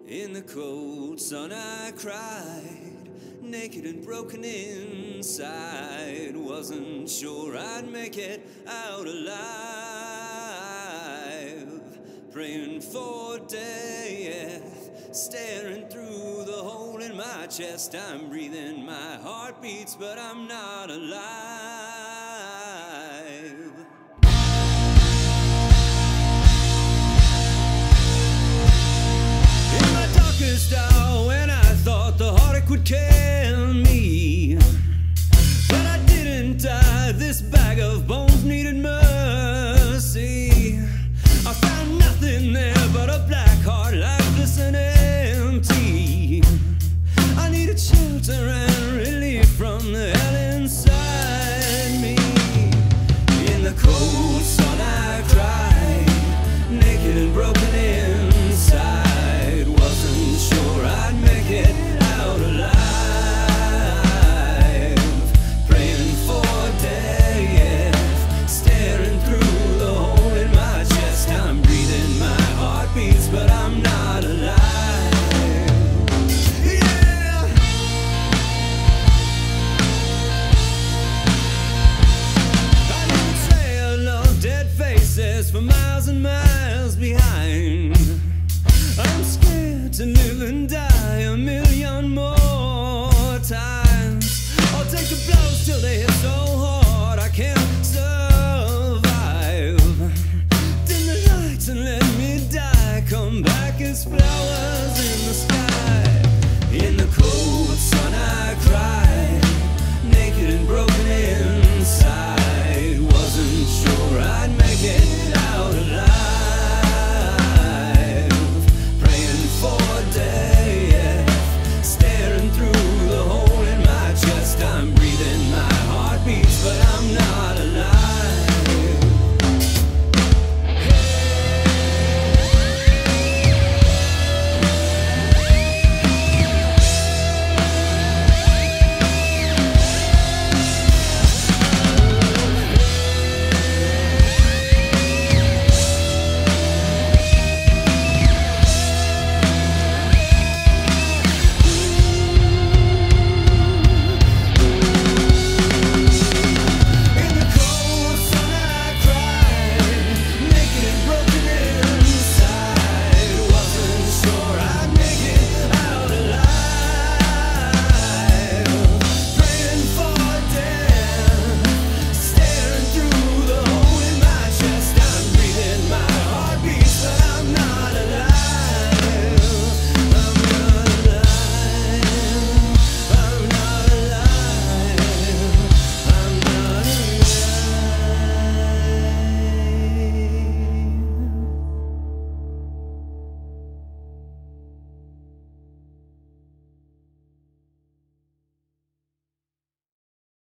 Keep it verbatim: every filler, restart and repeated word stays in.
In the cold sun I cried, naked and broken inside. Wasn't sure I'd make it out alive. Praying for death, staring through the hole in my chest. I'm breathing, my heart beats, but I'm not alive. Hour when I thought the heartache would kill me, but I didn't die. This bag of bones needed mercy. I found nothing there but a black heart, lifeless and empty. I needed shelter and relief from the hell inside me. In the cold sun I cried, naked and broken inside. Wasn't sure I'd make it out alive. Praying for death, staring through the hole in my chest. I'm breathing, my heart beats, but I'm not alive. Yeah. I leave a trail of dead faces for miles and miles behind. I'm scared to live and die a million more times. I'll take the blows till they hit so hard I can't survive. Dim the lights and let me die. Come back as flowers.